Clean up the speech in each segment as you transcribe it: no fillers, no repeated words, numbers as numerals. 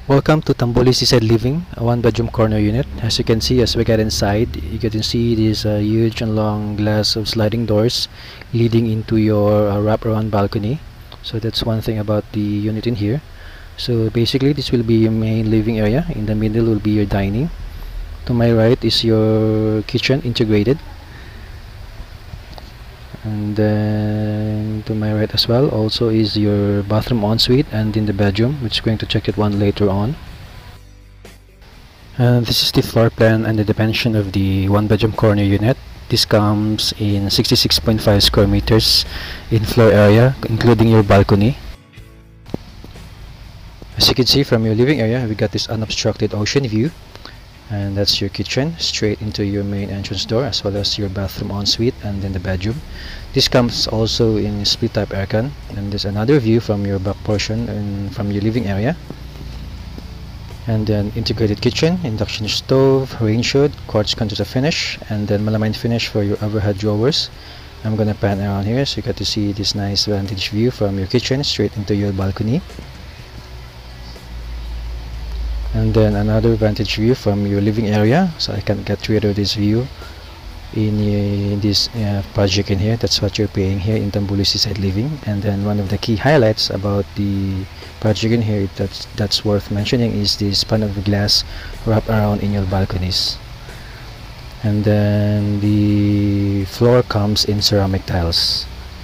Welcome to Tamboli Seaside Living, a one-bedroom corner unit. As you can see, as we get inside, you can see this huge and long glass of sliding doors leading into your wraparound balcony. So that's one thing about the unit in here. So basically, this will be your main living area. In the middle will be your dining. To my right is your kitchen integrated. And then to my right as well also is your bathroom ensuite, and in the bedroom, which is going to check it one later on. And this is the floor plan and the dimension of the one bedroom corner unit. This comes in 66.5 square meters in floor area, including your balcony. As you can see from your living area, we got this unobstructed ocean view, and that's your kitchen straight into your main entrance door, as well as your bathroom ensuite and then the bedroom. This comes also in split type aircon, and there's another view from your back portion and from your living area. And then integrated kitchen, induction stove, range hood, quartz counter finish, and then melamine finish for your overhead drawers. I'm gonna pan around here so you get to see this nice vantage view from your kitchen straight into your balcony. And then another vantage view from your living area, so I can get rid of this view in this project in here. That's what you're paying here in Tamboli Seaside Living. And then one of the key highlights about the project in here that's worth mentioning is this panel of glass wrap around in your balconies. And then the floor comes in ceramic tiles.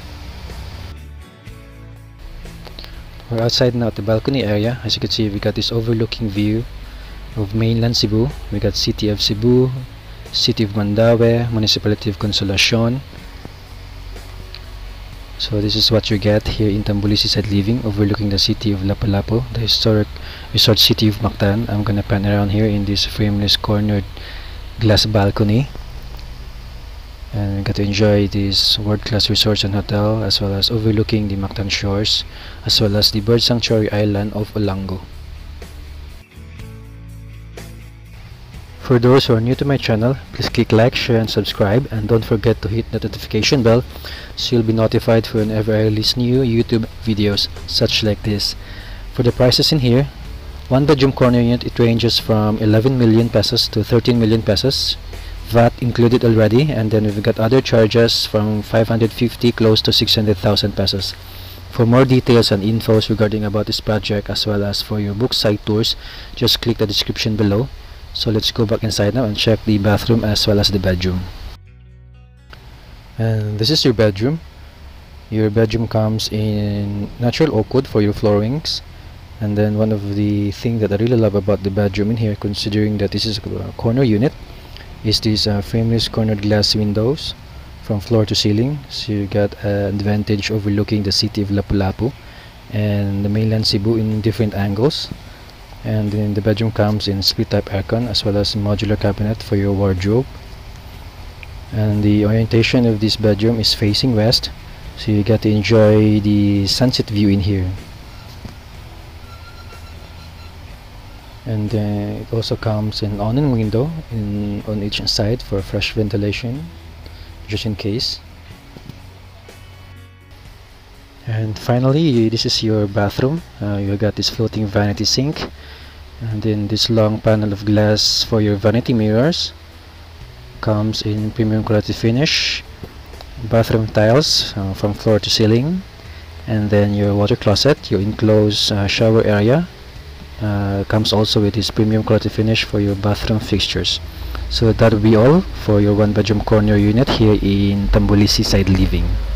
We're outside now at the balcony area. As you can see, we got this overlooking view of mainland Cebu. We got City of Cebu, City of Mandaue, Municipality of Consolacion. So this is what you get here in Tamboli Seaside Living, overlooking the city of Lapu-Lapu, the historic resort city of Mactan. I'm gonna pan around here in this frameless cornered glass balcony, and we got to enjoy this world-class resorts and hotel, as well as overlooking the Mactan shores, as well as the bird sanctuary island of Olango. For those who are new to my channel, please click like, share and subscribe, and don't forget to hit the notification bell so you'll be notified for whenever I release new YouTube videos such like this. For the prices in here, one bedroom corner unit, it ranges from 11 million pesos to 13 million pesos, VAT included already, and then we've got other charges from 550 close to 600,000 pesos. For more details and infos regarding about this project, as well as for your book site tours, just click the description below. So let's go back inside now and check the bathroom as well as the bedroom. And this is your bedroom. Your bedroom comes in natural oak wood for your floorings. And then one of the things that I really love about the bedroom in here, considering that this is a corner unit, is these frameless cornered glass windows from floor to ceiling. So you got an advantage overlooking the city of Lapu-Lapu and the mainland Cebu in different angles. And then the bedroom comes in split type aircon, as well as a modular cabinet for your wardrobe. And the orientation of this bedroom is facing west, so you get to enjoy the sunset view in here. And it also comes in awning window on each side for fresh ventilation, just in case. And finally, this is your bathroom. You got this floating vanity sink, and then this long panel of glass for your vanity mirrors. Comes in premium quality finish, bathroom tiles from floor to ceiling, and then your water closet, your enclosed shower area, comes also with this premium quality finish for your bathroom fixtures. So that will be all for your one bedroom corner unit here in Tamboli Seaside Living.